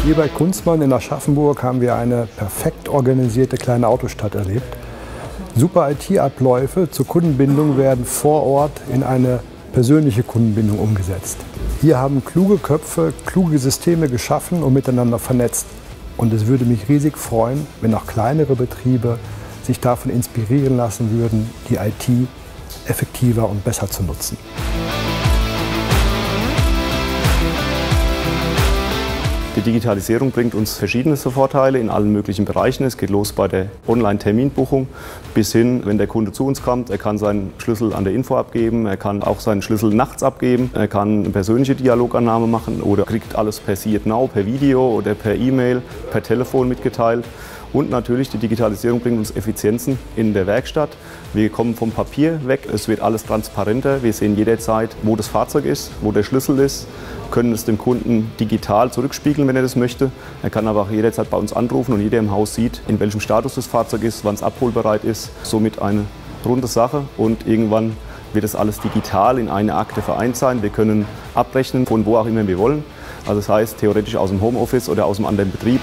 Hier bei Kunstmann in Aschaffenburg haben wir eine perfekt organisierte kleine Autostadt erlebt. Super IT-Abläufe zur Kundenbindung werden vor Ort in eine persönliche Kundenbindung umgesetzt. Hier haben kluge Köpfe kluge Systeme geschaffen und miteinander vernetzt. Und es würde mich riesig freuen, wenn auch kleinere Betriebe sich davon inspirieren lassen würden, die IT effektiver und besser zu nutzen. Die Digitalisierung bringt uns verschiedenste Vorteile in allen möglichen Bereichen. Es geht los bei der Online-Terminbuchung bis hin, wenn der Kunde zu uns kommt, er kann seinen Schlüssel an der Info abgeben, er kann auch seinen Schlüssel nachts abgeben, er kann eine persönliche Dialogannahme machen oder kriegt alles per See It Now, per Video oder per E-Mail, per Telefon mitgeteilt. Und natürlich, die Digitalisierung bringt uns Effizienzen in der Werkstatt. Wir kommen vom Papier weg, es wird alles transparenter. Wir sehen jederzeit, wo das Fahrzeug ist, wo der Schlüssel ist, können es dem Kunden digital zurückspiegeln, wenn er das möchte. Er kann aber auch jederzeit bei uns anrufen und jeder im Haus sieht, in welchem Status das Fahrzeug ist, wann es abholbereit ist. Somit eine runde Sache und irgendwann wird das alles digital in eine Akte vereint sein. Wir können abrechnen, von wo auch immer wir wollen. Also das heißt, theoretisch aus dem Homeoffice oder aus einem anderen Betrieb.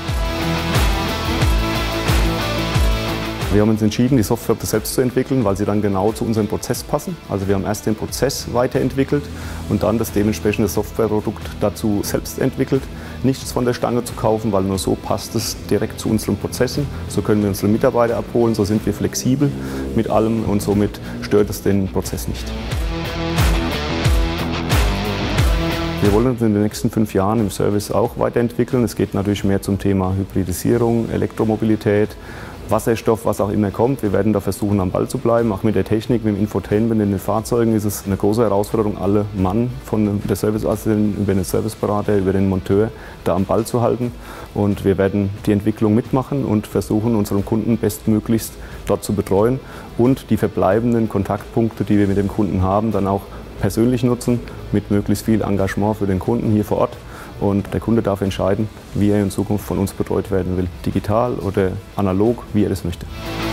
Wir haben uns entschieden, die Software selbst zu entwickeln, weil sie dann genau zu unserem Prozess passen. Also wir haben erst den Prozess weiterentwickelt und dann das dementsprechende Softwareprodukt dazu selbst entwickelt. Nichts von der Stange zu kaufen, weil nur so passt es direkt zu unseren Prozessen. So können wir unsere Mitarbeiter abholen, so sind wir flexibel mit allem und somit stört es den Prozess nicht. Wir wollen uns in den nächsten 5 Jahren im Service auch weiterentwickeln. Es geht natürlich mehr zum Thema Hybridisierung, Elektromobilität, Wasserstoff, was auch immer kommt. Wir werden da versuchen, am Ball zu bleiben. Auch mit der Technik, mit dem Infotainment in den Fahrzeugen ist es eine große Herausforderung, alle Mann von der Serviceassistentin über den Serviceberater, über den Monteur da am Ball zu halten. Und wir werden die Entwicklung mitmachen und versuchen, unseren Kunden bestmöglichst dort zu betreuen und die verbleibenden Kontaktpunkte, die wir mit dem Kunden haben, dann auch persönlich nutzen, mit möglichst viel Engagement für den Kunden hier vor Ort. Und der Kunde darf entscheiden, wie er in Zukunft von uns betreut werden will, digital oder analog, wie er das möchte.